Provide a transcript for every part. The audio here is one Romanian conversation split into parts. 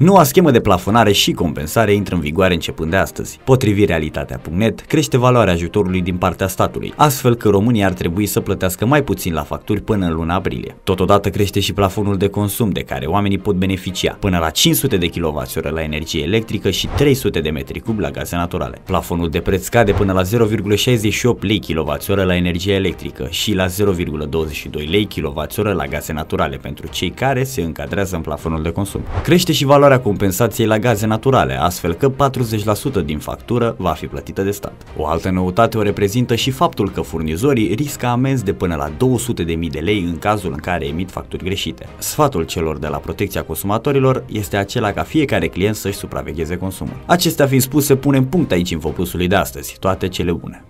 Noua schemă de plafonare și compensare intră în vigoare începând de astăzi. Potrivit realitatea.net, crește valoarea ajutorului din partea statului, astfel că România ar trebui să plătească mai puțin la facturi până în luna aprilie. Totodată crește și plafonul de consum de care oamenii pot beneficia, până la 500 de kWh la energie electrică și 300 de metri cub la gaze naturale. Plafonul de preț scade până la 0,68 lei kWh la energie electrică și la 0,22 lei kWh la gaze naturale pentru cei care se încadrează în plafonul de consum. Crește și valoarea compensației la gaze naturale, astfel că 40% din factură va fi plătită de stat. O altă noutate o reprezintă și faptul că furnizorii riscă amenzi de până la 200.000 de lei în cazul în care emit facturi greșite. Sfatul celor de la Protecția Consumatorilor este acela ca fiecare client să-și supravegheze consumul. Acestea fiind spuse, punem punct aici infoplusului de astăzi. Toate cele bune!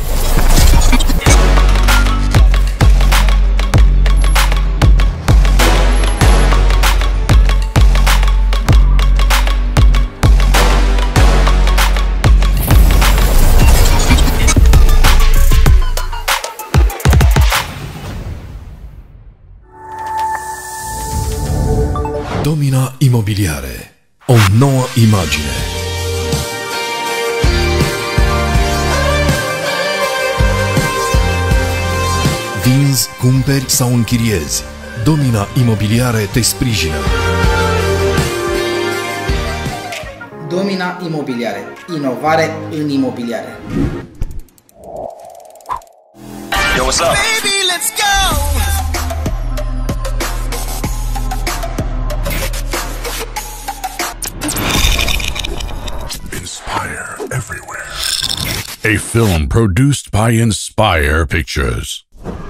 Domina Imobiliare. O nouă imagine. Vinzi, cumperi sau închiriezi. Domina Imobiliare te sprijină. Domina Imobiliare. Inovare în imobiliare. Yo, what's up? Baby, let's go! Everywhere. A film produced by Inspire Pictures.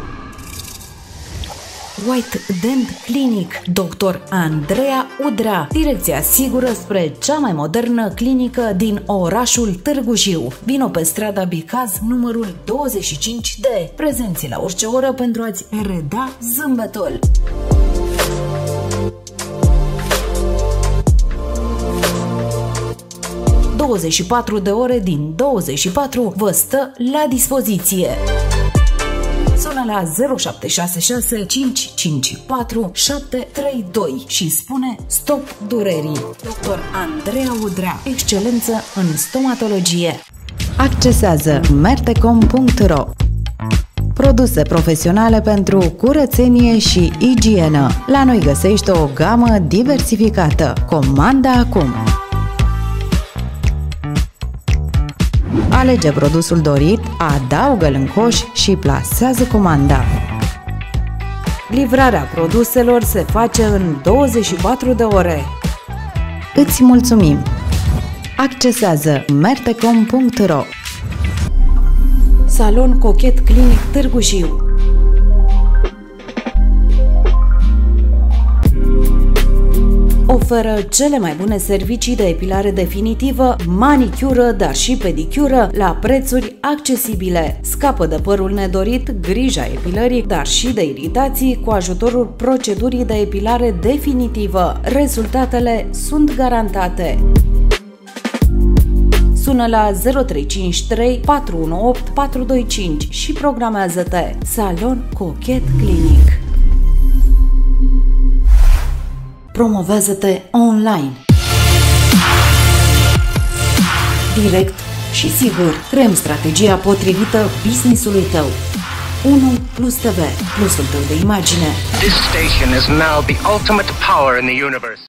White Dent Clinic, Dr. Andreea Udrea, direcția sigură spre cea mai modernă clinică din orașul Târgu Jiu. Vino pe strada Bicaz, numărul 25D, prezenți la orice oră pentru a-ți reda zâmbetul. – 24 de ore din 24 vă stă la dispoziție. Sună la 0766 554 732 și spune stop durerii. Dr. Andreea Udrea, excelență în stomatologie. Accesează mertecom.ro. Produse profesionale pentru curățenie și igienă. La noi găsești o gamă diversificată. Comanda acum! Alege produsul dorit, adaugă-l în coș și plasează comanda. Livrarea produselor se face în 24 de ore. Îți mulțumim! Accesează mertecom.ro. Salon Cochet Clinic Târgu Jiu. Oferă cele mai bune servicii de epilare definitivă, manicură, dar și pedicură la prețuri accesibile. Scapă de părul nedorit, grija epilării, dar și de iritații cu ajutorul procedurii de epilare definitivă. Rezultatele sunt garantate. Sună la 0353 418 425 și programează-te. Salon Cochet Clinic. Promovează-te online. Direct și sigur, creăm strategia potrivită business-ului tău. 1 Plus TV, plusul tău de imagine. This station is now the ultimate power in the universe.